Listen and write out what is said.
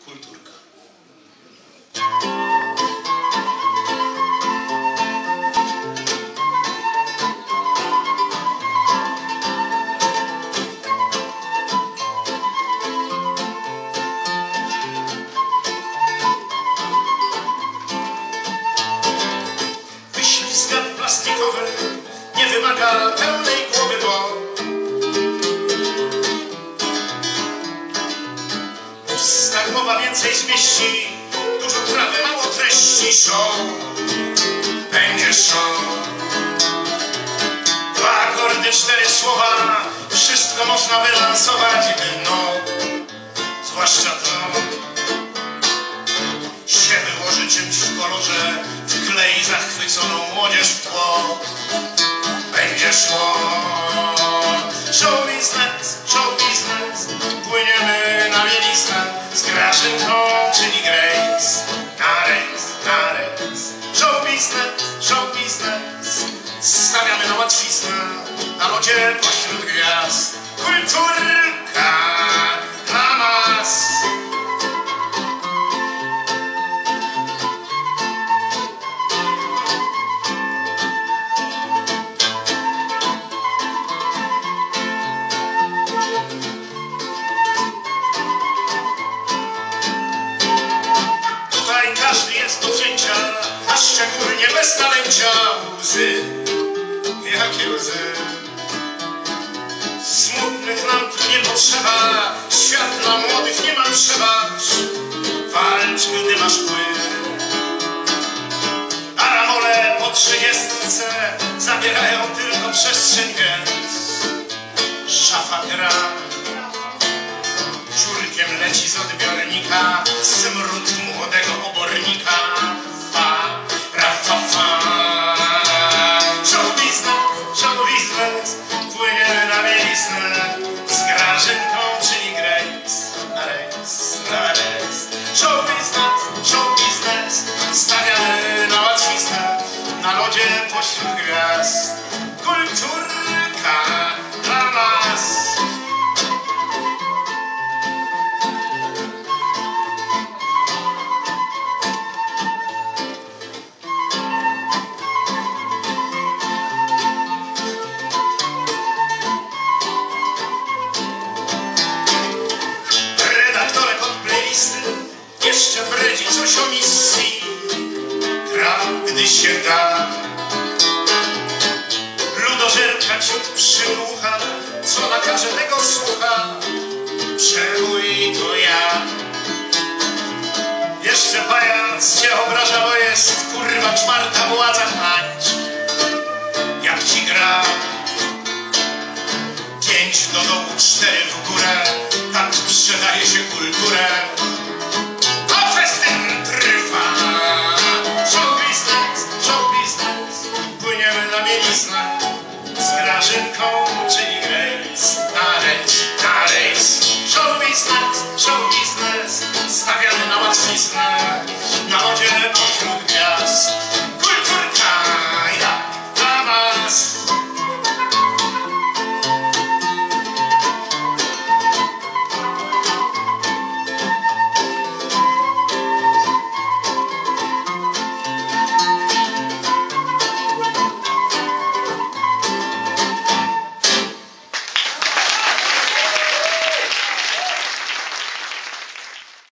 kulturka. Wyślizga plastikowy nie wymaga pełnej głowy, bo tak mowa więcej zmieści, dużo trawy, mało treści. Show, będzie show. 2 akordy, 4 słowa, wszystko można wylansować. No, zwłaszcza to się wyłoży czymś w kolorze, wklei zachwyconą młodzież w tło. Będzie szło. Show biznes, płyniemy na bieliznę z Grażynką, czyli Grace. Na rejs. Show biznes, stawiamy na łatwiznę, na lodzie pośród gwiazd. Kulturka dla nas. Każdy jest do wzięcia, a szczególnie bez talęcia. Łzy, jakie łzy. Smutnych nam tu nie potrzeba, świat dla młodych nie ma przebacz. Walcz, gdy masz wpływ. A ramole po 30 zabierają tylko przestrzeń, więc szafa gra. Ciurkiem leci z odbiornika smród młodego obornika. Show biznes, płyniemy na bieliznę z Grażynką, czyli Grace. Na rejs. Show biznes, stawiamy na łatwiznę, na lodzie pośród gwiazd. Kulturka dla nas. Jeszcze bredzi coś o misji, gra, gdy się da. Ludożerka ciut przydłucha, co nakaże tego słucha. Przebój to ja. Jeszcze pajac cię obraża, bo jest kurwa 4. władza. Tańcz, jak ci gra. 5 do dołu, 4 w górę, tak sprzedaje się kulturę. Z Grażynką, czyli Grace. Na rejs. Show biznes, stawiamy na łatwiznę.